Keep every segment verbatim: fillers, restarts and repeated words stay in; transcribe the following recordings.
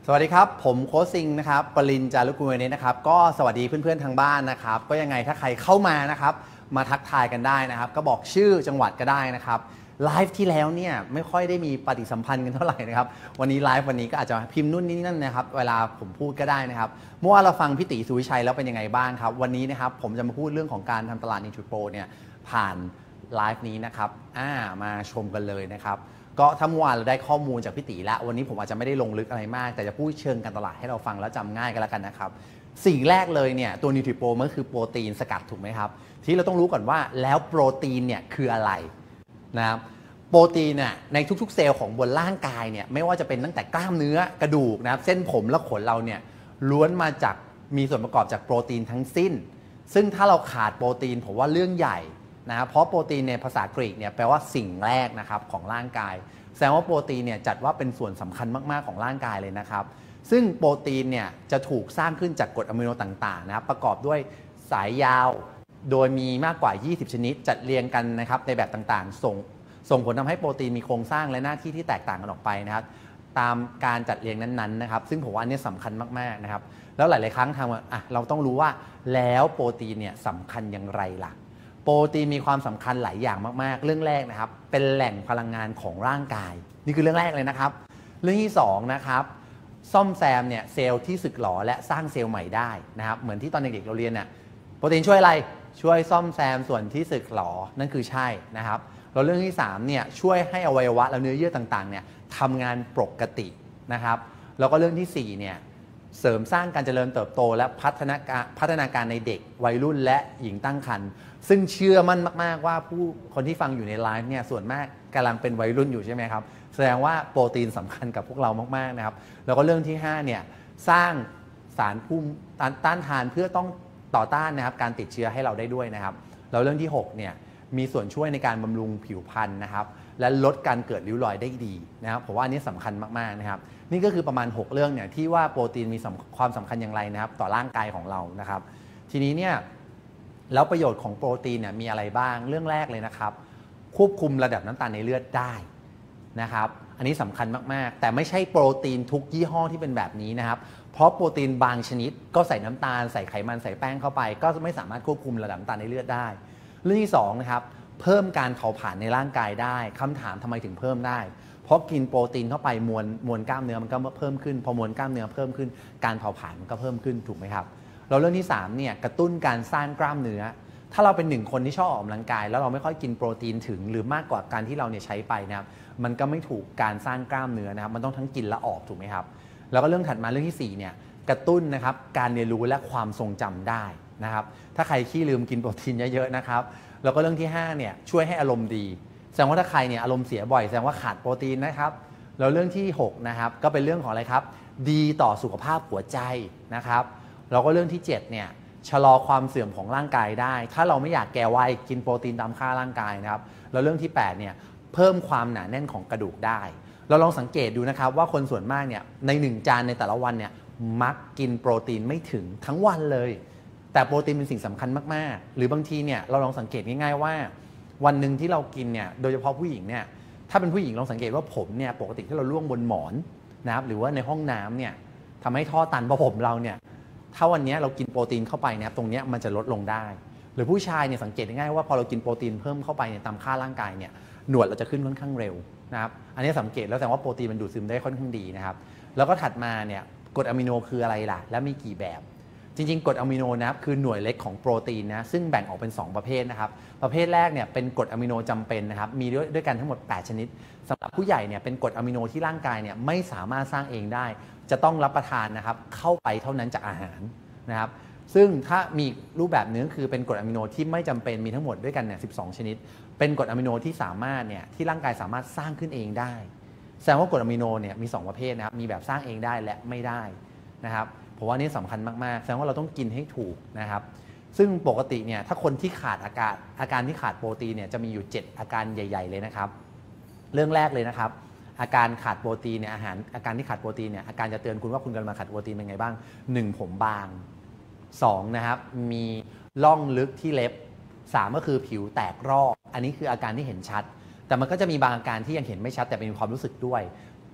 สวัสดีครับผมโค้ชซิงนะครับปริญจารุกุลเวเนสนะครับก็สวัสดีเพื่อนๆทางบ้านนะครับก็ยังไงถ้าใครเข้ามานะครับมาทักทายกันได้นะครับก็บอกชื่อจังหวัดก็ได้นะครับไลฟ์ที่แล้วเนี่ยไม่ค่อยได้มีปฏิสัมพันธ์กันเท่าไหร่นะครับวันนี้ไลฟ์วันนี้ก็อาจจะพิมพ์นู่นนี่นั่นนะครับเวลาผมพูดก็ได้นะครับเมื่อวานเราฟังพี่ตีสุวิชัยแล้วเป็นยังไงบ้างครับวันนี้นะครับผมจะมาพูดเรื่องของการทำตลาด NutriPro เนี่ยผ่านไลฟ์นี้นะครับอ่ามาชมกันเลยนะครับก็ถ้าเมื่อวานเราได้ข้อมูลจากพี่ตีแล้ววันนี้ผมอาจจะไม่ได้ลงลึกอะไรมากแต่จะพูดเชิงการตลาดให้เราฟังแล้วจำง่ายกันแล้วกันนะครับสิ่งแรกเลยเนี่ยตัว NutriPro มันคือโปรตีนสกัดถูกไหมครับที่เราต้องรู้ก่อนว่าแล้วโปรตีนเนี่ยคืออะไรนะครับโปรตีนเนี่ยในทุกๆเซลล์ของบนร่างกายเนี่ยไม่ว่าจะเป็นตั้งแต่กล้ามเนื้อกระดูกนะครับเส้นผมและขนเราเนี่ยล้วนมาจากมีส่วนประกอบจากโปรตีนทั้งสิ้นซึ่งถ้าเราขาดโปรตีนผมว่าเรื่องใหญ่นะเพราะโปรตีนในภาษากรีกเนี่ยแปลว่าสิ่งแรกนะครับของร่างกายแสดงว่าโปรตีนเนี่ยจัดว่าเป็นส่วนสำคัญมากๆของร่างกายเลยนะครับซึ่งโปรตีนเนี่ยจะถูกสร้างขึ้นจากกรดอะมิโนต่างๆนะครับประกอบด้วยสายยาวโดยมีมากกว่ายี่สิบชนิดจัดเรียงกันนะครับในแบบต่างๆส่งส่งผลทำให้โปรตีนมีโครงสร้างและหน้าที่ที่แตกต่างกันออกไปนะครับตามการจัดเรียงนั้นๆนะครับซึ่งผมว่าอันนี้สำคัญมากๆนะครับแล้วหลายๆครั้งทางอ่ะเราต้องรู้ว่าแล้วโปรตีนเนี่ยสำคัญอย่างไรล่ะโปรตีนมีความสำคัญหลายอย่างมากๆเรื่องแรกนะครับเป็นแหล่งพลังงานของร่างกายนี่คือเรื่องแรกเลยนะครับเรื่องที่สองนะครับซ่อมแซมเนี่ยเซลล์ที่สึกหรอและสร้างเซลล์ใหม่ได้นะครับเหมือนที่ตอนเด็กๆเราเรียนเนี่ยโปรตีนช่วยอะไรช่วยซ่อมแซมส่วนที่สึกหรอนั่นคือใช่นะครับแล้วเรื่องที่สามเนี่ยช่วยให้อวัยวะและเนื้อเยื่อต่างๆเนี่ยทำงานปกตินะครับแล้วก็เรื่องที่สี่เนี่ยเสริมสร้างการเจริญเติบโตและพัฒนาการพัฒนาการในเด็กวัยรุ่นและหญิงตั้งครรภ์ซึ่งเชื่อมั่นมากๆว่าผู้คนที่ฟังอยู่ในไลฟ์เนี่ยส่วนมากกำลังเป็นวัยรุ่นอยู่ใช่ไหมครับแสดงว่าโปรตีนสำคัญกับพวกเรามากๆนะครับแล้วก็เรื่องที่ห้าเนี่ยสร้างสารภูมิต้านทานเพื่อต้องต่อต้านนะครับการติดเชื้อให้เราได้ด้วยนะครับแล้วเรื่องที่หกเนี่ยมีส่วนช่วยในการบำรุงผิวพรรณนะครับและลดการเกิดริ้วรอยได้ดีนะครับผมว่าอันนี้สำคัญมากๆนะครับนี่ก็คือประมาณหกเรื่องเนี่ยที่ว่าโปรตีนมีความสำคัญอย่างไรนะครับต่อร่างกายของเรานะครับทีนี้เนี่ยแล้วประโยชน์ของโปรตีนเนี่ยมีอะไรบ้างเรื่องแรกเลยนะครับควบคุมระดับน้ำตาลในเลือดได้นะครับอันนี้สำคัญมากๆแต่ไม่ใช่โปรตีนทุกยี่ห้อที่เป็นแบบนี้นะครับเพราะโปรตีนบางชนิดก็ใส่น้ำตาลใส่ไขมันใส่แป้งเข้าไปก็ไม่สามารถควบคุมระดับน้ำตาลในเลือดได้เรื่องที่สองนะครับเพิ่มการเผาผลาญในร่างกายได้คำถามทำไมถึงเพิ่มได้เพราะกินโปรตีนเข้าไปมวลมวลกล้ามเนื้อมันก็เพิ่มขึ้นพอมวลกล้ามเนื้อเพิ่มขึ้นการเผาผลาญมันก็เพิ่มขึ้นถูกไหมครับเราเรื่องที่สามเนี่ยกระตุ้นการสร้างกล้ามเนื้อถ้าเราเป็นหนึ่งคนที่ชอบออกกำลังกายแล้วเราไม่ค่อยกินโปรตีนถึงหรือมากกว่าการที่เราเนี่ยใช้ไปนะครับมันก็ไม่ถูกการสร้างกล้ามเนื้อนะครับมันต้องทั้งกินและออกถูกไหมครับแล้วก็เรื่องถัดมาเรื่องที่สี่เนี่ยกระตุ้นนะครับการเรียนรู้และความทรงจำได้นะครับถ้าใครขี้ลืมกินโปรตีนเยอะๆนะครับแล้วก็เรื่องที่ห้าเนี่ยช่วยให้อารมณ์ดีแสดงว่าถ้าใครเนี่ยอารมณ์เสียบ่อยแสดงว่าขาดโปรตีนนะครับแล้วเรื่องที่หกนะครับก็เป็นเรื่องของอะไรครับดีต่อสุขภาพหัวใจนะครับแล้วก็เรื่องที่เจ็ดเนี่ยชะลอความเสื่อมของร่างกายได้ถ้าเราไม่อยากแก่วัยกินโปรตีนตามค่าร่างกายนะครับแล้วเรื่องที่แปดเนี่ยเพิ่มความหนาแน่นของกระดูกได้เราลองสังเกตดูนะครับว่าคนส่วนมากเนี่ยในหนึ่งจานในแต่ละวันเนี่ยมักกินโปรตีนไม่ถึงทั้งวันเลยแต่โปรตีนเป็นสิ่งสำคัญมากๆหรือบางทีเนี่ยเราลองสังเกตง่ายๆว่าวันหนึ่งที่เรากินเนี่ยโดยเฉพาะผู้หญิงเนี่ยถ้าเป็นผู้หญิงลองสังเกตว่าผมเนี่ยปกติที่เราล่วงบนหมอนนะครับหรือว่าในห้องน้ำเนี่ยทำให้ท่อตันเพราะผมเราเนี่ยถ้าวันนี้เรากินโปรตีนเข้าไปนะครับตรงนี้มันจะลดลงได้หรือผู้ชายเนี่ยสังเกตง่ายๆว่าพอเรากินโปรตีนเพิ่มเข้าไปเนี่ยตามค่าร่างกายเนี่ยหนวดเราจะขึ้นค่อนข้างเร็วนะครับอันนี้สังเกตแล้วแสดงว่าโปรตีนมันดูดซึมได้ค่อนข้างดีนะครับแล้วก็ถัดมาเนี่ยกรดอะมิโนคืออะไรล่ะและมีกี่แบบจริงๆกรดอะมิโนนะครับคือหน่วยเล็กของโปรตีนนะซึ่งแบ่งออกเป็นสองประเภทนะครับประเภทแรกเนี่ยเป็นกรดอะมิโนจำเป็นนะครับมีด้วยด้วยกันทั้งหมดแปดชนิดสำหรับผู้ใหญ่เนี่ยเป็นกรดอะมิโนที่ร่างกายเนี่ยไม่สามารถสร้างเองได้จะต้องรับประทานนะครับเข้าไปเท่านั้นจากอาหารนะครับซึ่งถ้ามีรูปแบบนึงคือเป็นกรดอะมิโนที่ไม่จำเป็นมีทั้งหมดด้วยกันเนี่ยสิบสองชนิดเป็นกรดอะมิโนที่สามารถเนี่ยที่ร่างกายสามารถสร้างขึ้นเองได้แสดงว่ากรดอะมิโนเนี่ยมีสองประเภทนะครับมีแบบสร้างเองได้และไม่ได้นะครับผมว่านี่สำคัญมากๆแสดงว่าเราต้องกินให้ถูกนะครับซึ่งปกติเนี่ยถ้าคนที่ขาดอาการอาการที่ขาดโปรตีนเนี่ยจะมีอยู่เจ็ดอาการใหญ่ๆเลยนะครับเรื่องแรกเลยนะครับอาการขาดโปรตีนเนี่ยอาหารอาการที่ขาดโปรตีนเนี่ยอาการจะเตือนคุณว่าคุณกำลังขาดโปรตีนเป็นไงบ้างหนึ่งผมบางสองนะครับมีร่องลึกที่เล็บสามก็คือผิวแตกรอกอันนี้คืออาการที่เห็นชัดแต่มันก็จะมีบางอาการที่ยังเห็นไม่ชัดแต่เป็นความรู้สึกด้วย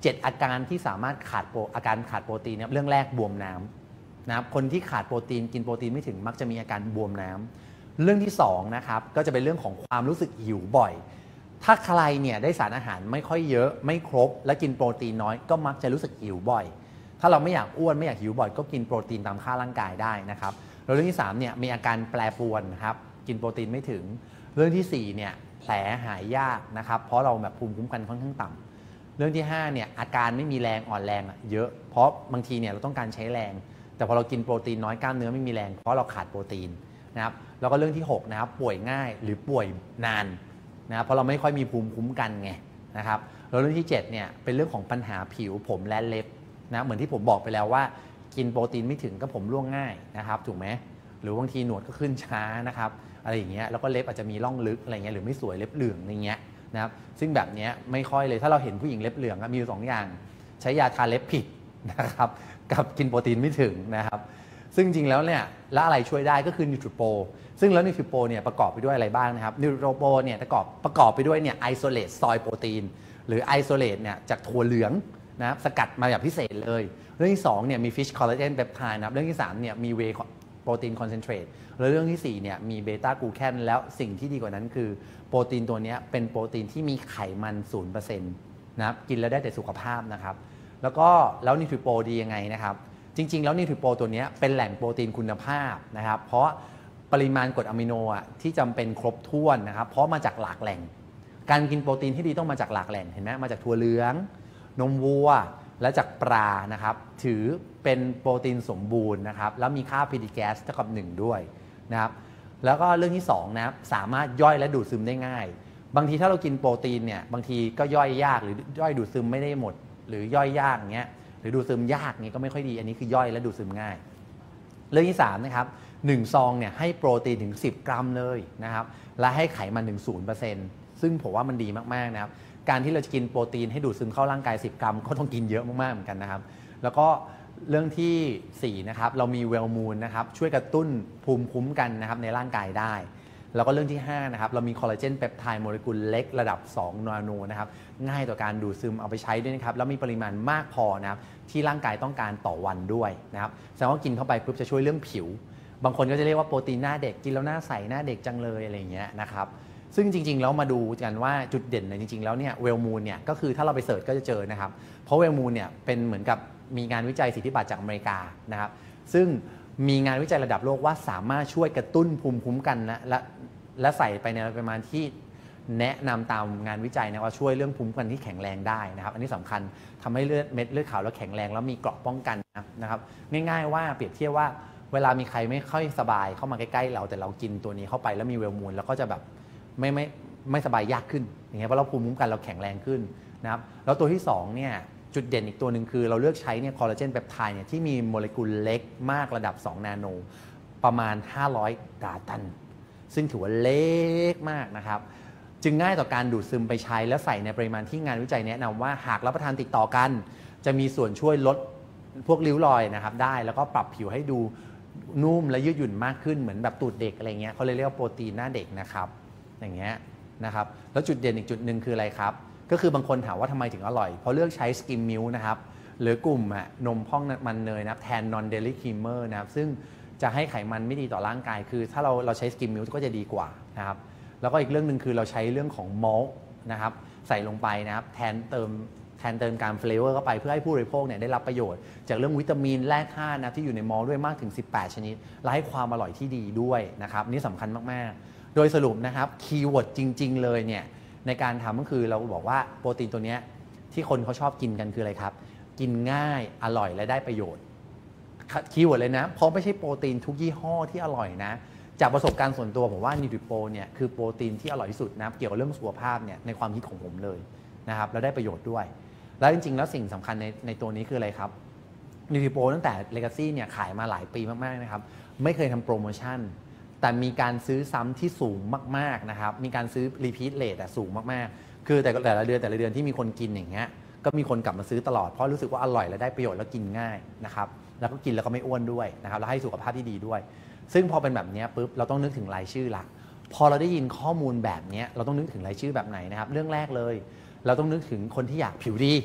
เจ็ดอาการที่สามารถขาดโปรอาการขาดโปรตีนเรื่องแรกบวมน้ำนะครับคนที่ขาดโปรตีนกินโปรตีนไม่ถึงมักจะมีอาการบวมน้ำเรื่องที่สองนะครับก็จะเป็นเรื่องของความรู้สึกหิวบ่อยถ้าใครเนี่ยได้สารอาหารไม่ค่อยเยอะไม่ครบและกินโปรตีนน้อยก็มักจะรู้สึกหิวบ่อยถ้าเราไม่อยากอ้วนไม่อยากหิวบ่อยก็กินโปรตีนตามค่าร่างกายได้นะครับแล้วเรื่องที่สามเนี่ยมีอาการแปรปรวนนะครับกินโปรตีนไม่ถึงเรื่องที่สี่เนี่ยแผลหายยากนะครับเพราะเราแบบภูมิคุ้มกันค่อนข้างต่ำเรื่องที่ห้าเนี่ยอาการไม่มีแรงอ่อนแรงเยอะเพราะบางทีเนี่ยเราต้องการใช้แรงแต่พอเรากินโปรตีนน้อยกล้ามเนื้อไม่มีแรงเพราะเราขาดโปรตีนนะครับแล้วก็เรื่องที่หกนะครับป่วยง่ายหรือป่วยนานนะเพราะเราไม่ค่อยมีภูมิคุ้มกันไงนะครับแล้วเรื่องที่เจ็ดเนี่ยเป็นเรื่องของปัญหาผิวผมและเล็บนะเหมือนที่ผมบอกไปแล้วว่ากินโปรตีนไม่ถึงก็ผมร่วงง่ายนะครับถูกไหมหรือบางทีหนวดก็ขึ้นช้านะครับอะไรอย่างเงี้ยแล้วก็เล็บอาจจะมีร่องลึกอะไรเงี้ยหรือไม่สวยเล็บเหลืองอะไรเงี้ยนะครับซึ่งแบบนี้ไม่ค่อยเลยถ้าเราเห็นผู้หญิงเล็บเหลืองมีอยู่สองอย่างใช้ยาทาเล็บผิดนะครับกับกินโปรตีนไม่ถึงนะครับซึ่งจริงแล้วเนี่ยแล้วอะไรช่วยได้ก็คือนิวทริโปซึ่งแล้วนิวทริโปเนี่ยประกอบไปด้วยอะไรบ้างนะครับนิวทริโปเนี่ยประกอบประกอบไปด้วยเนี่ยไอโซเลตซอยโปรตีนหรือไอโซเลตเนี่ยจากถั่วเหลืองนะครับสกัดมาแบบพิเศษเลยเรื่องที่สองเนี่ยมีฟิชคอลลาเจนเปปไทด์นะครับเรื่องที่สามเนี่ยมีเวย์โปรตีนคอนเซนเทรตแล้วเรื่องที่สี่เนี่ยมีเบต้ากลูแคนแล้วสิ่งที่ดีกว่านั้นคือโปรตีนตัวนี้เป็นโปรตีนที่มีไขมัน ศูนย์เปอร์เซ็นต์ นะครับกินแล้วได้แต่สุขภาพนะครับแล้วก็แล้วนิวทริโปดียังไงนะครับจริงๆแล้วนิวทริโปตัวนี้เป็นแหล่งโปรตีนคุณภาพนะครับเพราะปริมาณกรดอะมิโนอ่ะที่จำเป็นครบถ้วนนะครับเพราะมาจากหลากแหล่งการกินโปรตีนที่ดีต้องมาจากหลากแหล่งเห็นไหมมาจากถั่วเหลืองนมวัวและจากปลานะครับถือเป็นโปรตีนสมบูรณ์นะครับแล้วมีค่า พี ดี แกส เท่ากับหนึ่งด้วยนะครับแล้วก็เรื่องที่สองนะครับสามารถย่อยและดูดซึมได้ง่ายบางทีถ้าเรากินโปรตีนเนี่ยบางทีก็ย่อยยากหรือย่อยดูดซึมไม่ได้หมดหรือย่อยยากอย่างเงี้ยหรือดูดซึมยากนี้ก็ไม่ค่อยดีอันนี้คือย่อยและดูดซึมง่ายเรื่องที่สามนะครับหนึ่งซองเนี่ยให้โปรตีนถึงสิบกรัมเลยนะครับและให้ไขมันถึง ศูนย์เปอร์เซ็นต์ ซึ่งผมว่ามันดีมากๆนะครับการที่เราจะกินโปรตีนให้ดูดซึมเข้าร่างกายสิบกรัมก็ต้องกินเยอะมากๆเหมือนกันนะครับแล้วก็เรื่องที่สี่นะครับเรามีเวลมูนนะครับช่วยกระตุ้นภูมิคุ้มกันนะครับในร่างกายได้แล้วก็เรื่องที่ห้านะครับเรามีคอลลาเจนเปปไทด์โมเลกุลเล็กระดับสองนาโนนะครับง่ายต่อการดูดซึมเอาไปใช้ด้วยนะครับแล้วมีปริมาณมากพอนะครับที่ร่างกายต้องการต่อวันด้วยนะครับแสดงว่ากินเข้าไปปุ๊บจะช่วยเรื่องผิวบางคนก็จะเรียกว่าโปรตีนหน้าเด็กกินแล้วหน้าใสหน้าเด็กจังเลยอะไรอย่างเงี้ยนะครับซึ่งจริงๆแล้วมาดูกันว่าจุดเด่นเนี่ยจริงๆแล้วเนี่ยเวลมูนเนี่ยก็คือถ้าเราไปเสิร์ชก็จะเจอนะครับเพราะเวลมูนเนี่ยเป็นเหมือนกับมีงานวิจัยสิทธิบัตรจากอเมริกานะครับซึ่งมีงานวิจัยระดับโลกว่าสามารถช่วยกระตุ้นภูมิคุ้มกันนะและและใส่ไปในปริมาณที่แนะนำตามงานวิจัยนะว่าช่วยเรื่องภูมิคุ้มกันที่แข็งแรงได้นะครับอันนี้สำคัญทำให้เลือดเม็ดเลือดขาวแล้วแข็งแรงแล้วมีเกราะป้องกันนะครับง่ายๆว่าเปรียบเทียบว่าเวลามีใครไม่ค่อยสบายเข้ามาใกล้ๆเราแต่เรากินตัวนี้เข้าไปแล้วมีเวลมูนแล้วก็จะแบบไม่ไม่ไม่สบายยากขึ้นอย่างเงี้ยเพราะเราภูมิคุ้มกันเราแข็งแรงขึ้นนะครับแล้วตัวที่สองเนี่ยจุดเด่นอีกตัวหนึ่งคือเราเลือกใช้เนี่ยคอลลาเจนเปปไทด์เนี่ยที่มีโมเลกุลเล็กมากระดับสองนาโนประมาณห้าร้อยดาตันซึ่งถือว่าเล็กมากนะครับจึงง่ายต่อการดูดซึมไปใช้และใส่ในปริมาณที่งานวิจัยแนะนำว่าหากรับประทานติดต่อกันจะมีส่วนช่วยลดพวกริ้วรอยนะครับได้แล้วก็ปรับผิวให้ดูนุ่มและยืดหยุ่นมากขึ้นเหมือนแบบตูดเด็กอะไรเงี้ยเขาเลยเรียกว่าโปรตีนหน้าเด็กนะครับอย่างเงี้ยนะครับแล้วจุดเด่นอีกจุดหนึ่งคืออะไรครับก็คือบางคนถามว่าทำไมถึงอร่อยเพราะเลือกใช้สกิมมิลค์นะครับหรือกลุ่มนมพองมันเนยนะครับแทนนอนเดลี่ครีมเมอร์นะครับซึ่งจะให้ไขมันไม่ดีต่อร่างกายคือถ้าเราเราใช้สกิมมิลค์ก็จะดีกว่านะครับแล้วก็อีกเรื่องหนึ่งคือเราใช้เรื่องของมอลต์นะครับใส่ลงไปนะครับแทนเติมแทนเติมการเฟลเวอร์เข้าไปเพื่อให้ผู้บริโภคเนี่ยได้รับประโยชน์จากเรื่องวิตามินแร่ธาตุนะที่อยู่ในมอลต์ด้วยมากถึงสิบแปดชนิดและให้ความอร่อยที่ดีด้วยนะครับนี่สำคัญมากๆโดยสรุปนะครับคีย์เวิร์ดจริงๆเลยเนี่ยในการทำก็คือเราบอกว่าโปรตีนตัวนี้ที่คนเขาชอบกินกันคืออะไรครับกินง่ายอร่อยและได้ประโยชน์คีย์เวิร์ดเลยนะเพราะไม่ใช่โปรตีนทุกยี่ห้อที่อร่อยนะจากประสบการณ์ส่วนตัวผมว่านิวทริโปเนี่ยคือโปรตีนที่อร่อยที่สุดนะเกี่ยวกับเรื่องสุขภาพเนี่ยในความคิดของผมเลยนะครับแล้วได้ประโยชน์ด้วยแล้วจริงๆแล้วสิ่งสำคัญในในตัวนี้คืออะไรครับนิวทริโปตั้งแต่เลกาซี่เนี่ยขายมาหลายปีมากๆนะครับไม่เคยทำโปรโมชั่นแต่มีการซื้อซ้ำที่สูงมากๆนะครับมีการซื้อรีพีทเรทสูงมากๆคือแต่แต่ละเดือนแต่ละเดือนที่มีคนกินอย่างเงี้ยก็มีคนกลับมาซื้อตลอดเพราะรู้สึกว่าอร่อยและได้ประโยชน์แล้วกินง่ายนะครับแล้วก็กินแล้วก็ไม่อ้วนด้วยนะครับแล้วให้สุขภาพที่ดีด้วยซึ่งพอเป็นแบบนี้ปุ๊บเราต้องนึกถึงรายชื่อละพอเราได้ยินข้อมูลแบบนี้เราต้องนึกถึงรายชื่อแบบไหนนะครับเรื่องแรกเลยเราต้องนึกถึงคนที่อยากผิวดี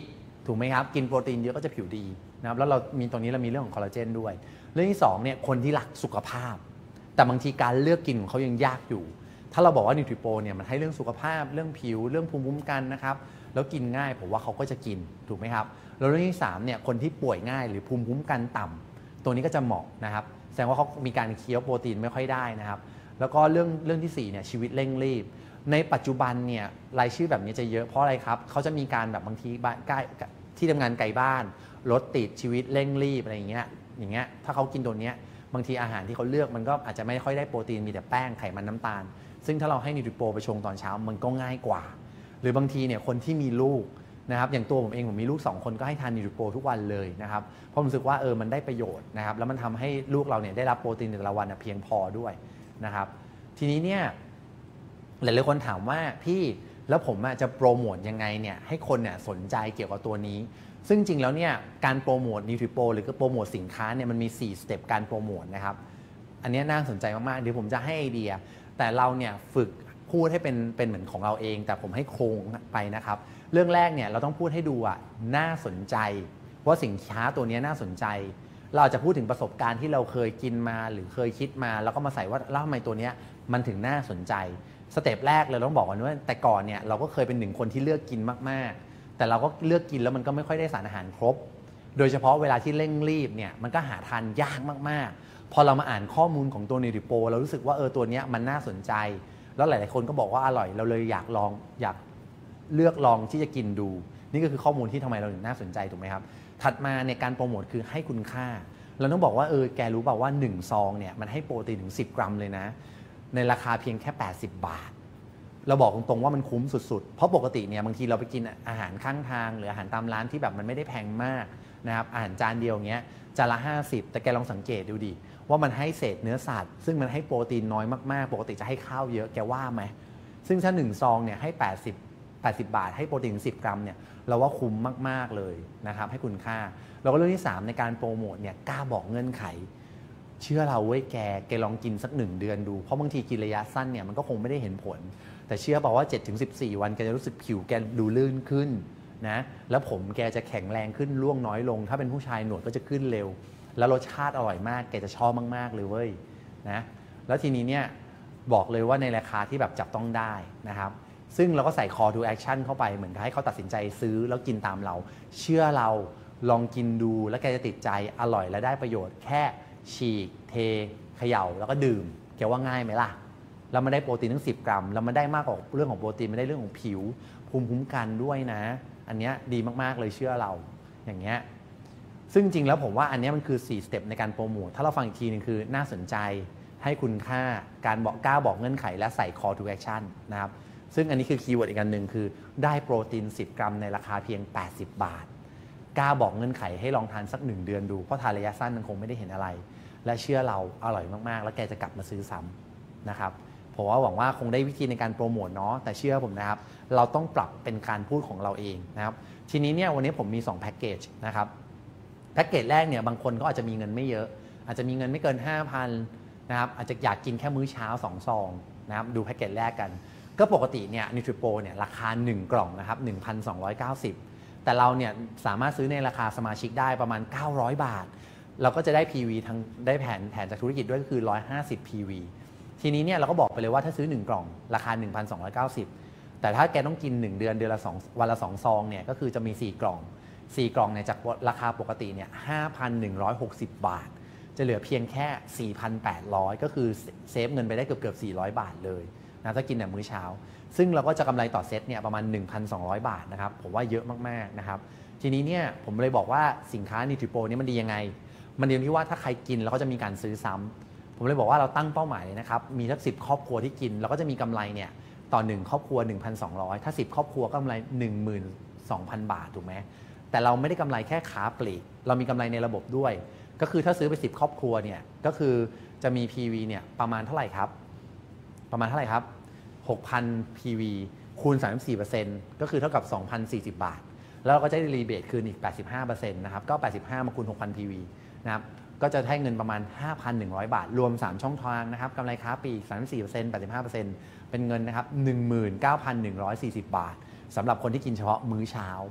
ถูกไหมครับกินโปรตีนเยอะก็จะผิวดีนะครับแล้วเรามีตรงนี้เรามีเรื่องของคอลลาเจนด้วยเรื่องที่สองเนี่ยคนที่รักสุขภาพแต่บางทีการเลือกกินของเขายังยากอยู่ถ้าเราบอกว่านิวทริโปเนี่ยมันให้เรื่องสุขภาพเรื่องผิวเรื่องภูมิคุ้มกันนะครับแล้วกินง่ายผมว่าเขาก็จะกินถูกไหมครับแล้วเรื่องที่สามเนี่ยคนที่ป่วยง่ายหรือภูมิคุ้มกันต่ำตัวนี้ก็จะเหมาะนะครับแสดงว่าเขามีการเคี้ยวโปรตีนไม่ค่อยได้นะครับแล้วก็เรื่องเรื่องที่สี่เนี่ยชีวิตเร่งรีบในปัจจุบันเนี่ยรายชื่อแบบนี้จะเยอะเพราะอะไรครับเขาจะมีการแบบบางทีบ้านใกล้ที่ทำงานไกลบ้านรถติดชีวิตเร่งรีบอะไรอย่างเงี้ยอย่างเงี้ยถ้าเขากินตัวเนี้ยบางทีอาหารที่เขาเลือกมันก็อาจจะไม่ค่อยได้โปรตีนมีแต่แป้งไขมันน้ำตาลซึ่งถ้าเราให้นิวทริโปไปชงตอนเช้ามันก็ง่ายกว่าหรือบางทีเนี่ยคนที่มีลูกนะครับอย่างตัวผมเองผมมีลูกสองคนก็ให้ทานนิวทริโปทุกวันเลยนะครับเพราะผมรู้สึกว่าเออมันได้ประโยชน์นะครับแล้วมันทำให้ลูกเราเนี่ยได้รับโปรตีนในแต่ละวันเพียงพอด้วยนะครับทีนี้เนี่ยหลายๆคนถามว่าพี่แล้วผมจะโปรโมทยังไงเนี่ยให้คนเนี่ยสนใจเกี่ยวกับตัวนี้ซึ่งจริงแล้วเนี่ยการโปรโมทนิวทริโปหรือก็โปรโมทสินค้าเนี่ยมันมีสี่สเต็ปการโปรโมทนะครับอันนี้น่าสนใจมากๆเดี๋ยวผมจะให้ไอเดียแต่เราเนี่ยฝึกพูดให้เป็นเป็นเหมือนของเราเองแต่ผมให้โครงไปนะครับเรื่องแรกเนี่ยเราต้องพูดให้ดูอ่ะน่าสนใจว่าสินค้าตัวนี้น่าสนใจเราอาจจะพูดถึงประสบการณ์ที่เราเคยกินมาหรือเคยคิดมาแล้วก็มาใส่ว่าแล้วทำไมตัวนี้มันถึงน่าสนใจสเต็ปแรกเลยต้องบอกก่อนว่าแต่ก่อนเนี่ยเราก็เคยเป็นหนึ่งคนที่เลือกกินมากๆแต่เราก็เลือกกินแล้วมันก็ไม่ค่อยได้สารอาหารครบโดยเฉพาะเวลาที่เร่งรีบเนี่ยมันก็หาทานยากมากๆพอเรามาอ่านข้อมูลของตัวนิวทริโปเรารู้สึกว่าเออตัวนี้มันน่าสนใจแล้วหลายๆคนก็บอกว่าอร่อยเราเลยอยากลองอยากเลือกลองที่จะกินดูนี่ก็คือข้อมูลที่ทำไมเราถึงน่าสนใจถูกไหมครับถัดมาในการโปรโมทคือให้คุณค่าเราต้องบอกว่าเออแกรู้เปล่าว่าหนึ่งซองเนี่ยมันให้โปรตีนถึงสิบกรัมเลยนะในราคาเพียงแค่แปดสิบบาทเราบอกตรงๆว่ามันคุ้มสุดๆเพราะปกติเนี่ยบางทีเราไปกินอาหารข้างทางหรืออาหารตามร้านที่แบบมันไม่ได้แพงมากนะครับอาหารจานเดียวเงี้ยจานละห้าสิบแต่แกลองสังเกตดูดิว่ามันให้เศษเนื้อสัตว์ซึ่งมันให้โปรตีนน้อยมากๆปกติจะให้ข้าวเยอะแกว่าไหมซึ่งถ้าหนึ่งซองเนี่ยให้แปดสิบ แปดสิบบาทให้โปรตีนสิบกรัมเนี่ยเราว่าคุ้มมากๆเลยนะครับให้คุณค่าแล้วก็เรื่องที่สามในการโปรโมทเนี่ยกล้าบอกเงื่อนไขเชื่อเราเว้ยแกแกลองกินสักหนึ่งเดือนดูเพราะบางทีกินระยะสั้นเนี่ยมันก็คงไม่ได้เห็นผลแต่เชื่อเปล่าว่า เจ็ดถึงสิบสี่ วันแกจะรู้สึกผิวแกดูลื่นขึ้นนะแล้วผมแกจะแข็งแรงขึ้นร่วงน้อยลงถ้าเป็นผู้ชายหนวดก็จะขึ้นเร็วแล้วรสชาติอร่อยมากแกจะชอบมากๆเลยเว้ยนะแล้วทีนี้เนี่ยบอกเลยว่าในราคาที่แบบจับต้องได้นะครับซึ่งเราก็ใส่ call to action เข้าไปเหมือนกับให้เขาตัดสินใจซื้อแล้วกินตามเราเชื่อเราลองกินดูแล้วแกจะติดใจอร่อยและได้ประโยชน์แค่ฉีกเทเขย่าแล้วก็ดื่มแกว่าง่ายไหมล่ะแล้วมันได้โปรตีนทั้งสิบกรัมแล้วมันได้มากกว่าเรื่องของโปรตีนมันได้เรื่องของผิวภูมิคุ้มกันด้วยนะอันนี้ดีมากๆเลยเชื่อเราอย่างเงี้ยซึ่งจริงแล้วผมว่าอันนี้มันคือสี่สเต็ปในการโปรโมทถ้าเราฟังอีกทีนึงคือน่าสนใจให้คุณค่าการบอกกล้าบอกเงื่อนไขและใส่ call to action นะครับซึ่งอันนี้คือคีย์เวิร์ดอีกอันหนึ่งคือได้โปรตีนสิบกรัมในราคาเพียงแปดสิบบาทกล้าบอกเงื่อนไขให้ลองทานสักหนึ่งเดือนดูเพราะทานระยะสั้นมันคงไม่ได้เห็นอะไรและเชื่อเราอร่อยมากๆแล้วแกจะกลับมาซื้อซ้ำนะครับผมว่าหวังว่าคงได้วิธีในการโปรโมทเนาะแต่เชื่อผมนะครับเราต้องปรับเป็นการพูดของเราเองนะครับทีนี้เนี่ยวันนี้ผมมีสองแพ็กเกจนะครับแพ็กเกจแรกเนี่ยบางคนก็อาจจะมีเงินไม่เยอะอาจจะมีเงินไม่เกิน ห้าพัน นะครับอาจจะอยากกินแค่มื้อเช้าสองซองนะครับดูแพ็กเกจแรกกันก็ปกติเนี่ยนิวทริโปเนี่ยราคาหนึ่งกล่องนะครับ หนึ่งพันสองร้อยเก้าสิบ แต่เราเนี่ยสามารถซื้อในราคาสมาชิกได้ประมาณเก้าร้อยบาทเราก็จะได้ พี วี ทั้งได้แผนแผนจากธุรกิจด้วยก็คือหนึ่งร้อยห้าสิบ พี วี ทีนี้เนี่ยเราก็บอกไปเลยว่าถ้าซื้อหนึ่งกล่องราคา หนึ่งพันสองร้อยเก้าสิบ แต่ถ้าแกต้องกินหนึ่งเดือนเดือนละสองวันละสองซองเนี่ยก็คือจะมีสี่กล่องสี่กล่องเนี่ยจากราคาปกติเนี่ย ห้าพันหนึ่งร้อยหกสิบ บาทจะเหลือเพียงแค่ สี่พันแปดร้อย ก็คือเซฟเงินไปได้เกือบเกือบสี่ร้อยบาทเลยนะถ้ากินแบบมื้อเช้าซึ่งเราก็จะกำไรต่อเซตเนี่ยประมาณ หนึ่งพันสองร้อย บาทนะครับผมว่าเยอะมากๆนะครับทีนี้เนี่ยผมเลยบอกว่าสินค้านิวทริโปนี่มันดียังไงมันดีที่ว่าถ้าใครกินแล้วก็จะมีการซื้อซ้ำผมเลยบอกว่าเราตั้งเป้าหมายเลยนะครับมีสักสิบครอบครัวที่กินเราก็จะมีกำไรเนี่ยต่อหนึ่งครอบครัว หนึ่งพันสองร้อย ถ้าสิบครอบครัวก็กำไร หนึ่งหมื่นสองพัน บาทถูกไหมแต่เราไม่ได้กำไรแค่ค้าปลีกเรามีกำไรในระบบด้วยก็คือถ้าซื้อไปสิบครอบครัวเนี่ยก็คือจะมี พี วี เนี่ยประมาณเท่าไหร่ครับประมาณเท่าไหร่ครับ หกพัน พี วี คูณ สามสิบสี่เปอร์เซ็นต์ ก็คือเท่ากับ สองพันสี่สิบ บาทแล้วเราก็จะได้รีเบทคืนอีก แปดสิบห้าเปอร์เซ็นต์ นะครับก็แปดสิบห้ามาคูณ หกพัน พี วี นะครับก็จะให้เงินประมาณ ห้าพันหนึ่งร้อย บาทรวมสามช่องทางนะครับกำไรค้าปลีก สามสิบสี่เปอร์เซ็นต์ แปดสิบห้าเปอร์เซ็นต์ เป็นเงินนะครับ หนึ่งหมื่นเก้าพันหนึ่งร้อยสี่สิบ บาทสำหรับคนที่กินเฉพาะมื้อเช้าผ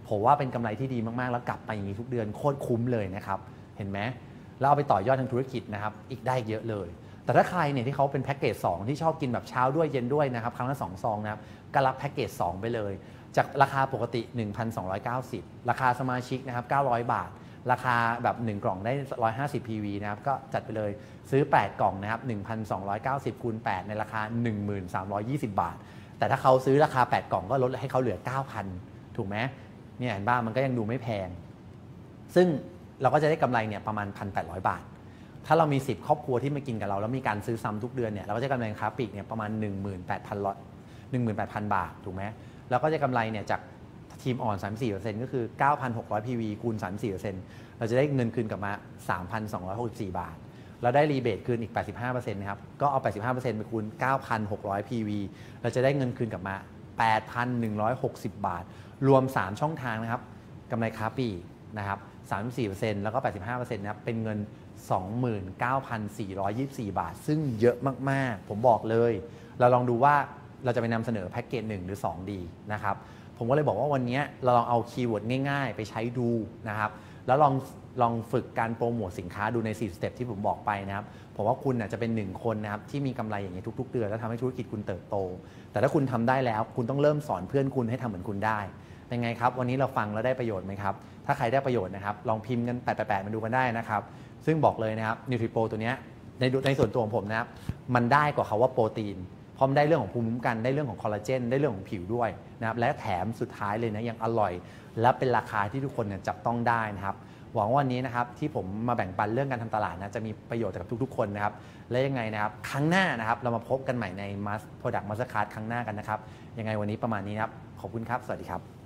ผมว่าเป็นกำไรที่ดีมากๆแล้วกลับไปอย่างนี้ทุกเดือนโคตรคุ้มเลยนะครับเห็นไหมแล้วเอาไปต่อยอดทางธุรกิจนะครับอีกได้เยอะเลยแต่ถ้าใครเนี่ยที่เขาเป็นแพ็กเกจสองที่ชอบกินแบบเช้าด้วยเย็นด้วยนะครับครั้งละสองซองนะครับก็รับแพ็กเกจสองไปเลยจากราคาปกติ หนึ่งพันสองร้อยเก้าสิบ ราคาสมาชิกนะครับเก้าร้อยบาทราคาแบบหนึ่งกล่องได้หนึ่งร้อยห้าสิบ พี วี นะครับก็จัดไปเลยซื้อแปดกล่องนะครับ หนึ่งพันสองร้อยเก้าสิบ คูณแปดในราคา หนึ่งพันสามร้อยยี่สิบ บาทแต่ถ้าเขาซื้อราคาแปดกล่องก็ลดให้เขาเหลือ เก้าพัน ถูกไหมเนี่ยเห็นบ้างมันก็ยังดูไม่แพงซึ่งเราก็จะได้กำไรเนี่ยประมาณ หนึ่งพันแปดร้อย บาทถ้าเรามีสิบครอบครัวที่มากินกับเราแล้วมีการซื้อซ้ำทุกเดือนเนี่ยเราก็จะกำไรค้าปลีกเนี่ยประมาณ หนึ่งหมื่นแปดพัน หนึ่งหมื่นแปดพัน บาทถูกไหมแล้วก็จะกำไรเนี่ยจากทีมอ่อน สามสิบสี่เปอร์เซ็นต์ ก็คือ เก้าพันหกร้อย พี วี คูณ สามสิบสี่เปอร์เซ็นต์ เราจะได้เงินคืนกลับมา สามพันสองร้อยหกสิบสี่ บาทเราได้รีเบทคืนอีก แปดสิบห้าเปอร์เซ็นต์ นะครับก็เอา แปดสิบห้าเปอร์เซ็นต์ ไปคูณ เก้าพันหกร้อย พี วี เราจะได้เงินคืนกลับมา แปดพันหนึ่งร้อยหกสิบ บาทรวมสามช่องทางนะครับกำไรค้าปลีกนะครับ สามสิบสี่เปอร์เซ็นต์ แล้วก็ แปดสิบห้าเปอร์เซ็นต์ นะครับเป็นเงิน สองหมื่นเก้าพันสี่ร้อยยี่สิบสี่ บาทซึ่งเยอะมากๆผมบอกเลยเราลองดูว่าเราจะไปนำเสนอแพ็กเกจหนึ่งหรือสองดีนะครับผมก็เลยบอกว่าวันนี้เราลองเอาคีย์เวิร์ดง่ายๆไปใช้ดูนะครับแล้วลองลองฝึกการโปรโมทสินค้าดูในสี่สเต็ปที่ผมบอกไปนะครับผมว่าคุณจะเป็นหนึ่งคนนะครับที่มีกำไรอย่างนี้ทุกๆเดือนแล้วทำให้ธุรกิจคุณเติบโตแต่ถ้าคุณทำได้แล้วคุณต้องเริ่มสอนเพื่อนคุณให้ทำเหมือนคุณได้เป็นไงครับวันนี้เราฟังแล้วได้ประโยชน์ไหมครับถ้าใครได้ประโยชน์นะครับลองพิมพ์กันแปดแปดแปดมาดูกันได้นะครับซึ่งบอกเลยนะครับนิวทริโปรตัวนี้ในในส่วนตัวของผมนะครับมันได้กว่าเขาว่าโปรตีนพร้อมได้เรื่องของภูมิคุ้มกันได้เรื่องของคอลลาเจนได้เรื่องของผิวด้วยนะครับและแถมสุดท้ายเลยนะยังอร่อยและเป็นราคาที่ทุกคนเนี่ยจับต้องได้นะครับหวังว่าวันนี้นะครับที่ผมมาแบ่งปันเรื่องการทำตลาดนะจะมีประโยชน์กับทุกๆคนนะครับและยังไงนะครับครั้งหน้านะครับเรามาพบกันใหม่ใน Mass Product Masterclass ครั้งหน้ากันนะครับยังไงวันนี้ประมาณนี้นะครับขอบคุณครับสวัสดีครับ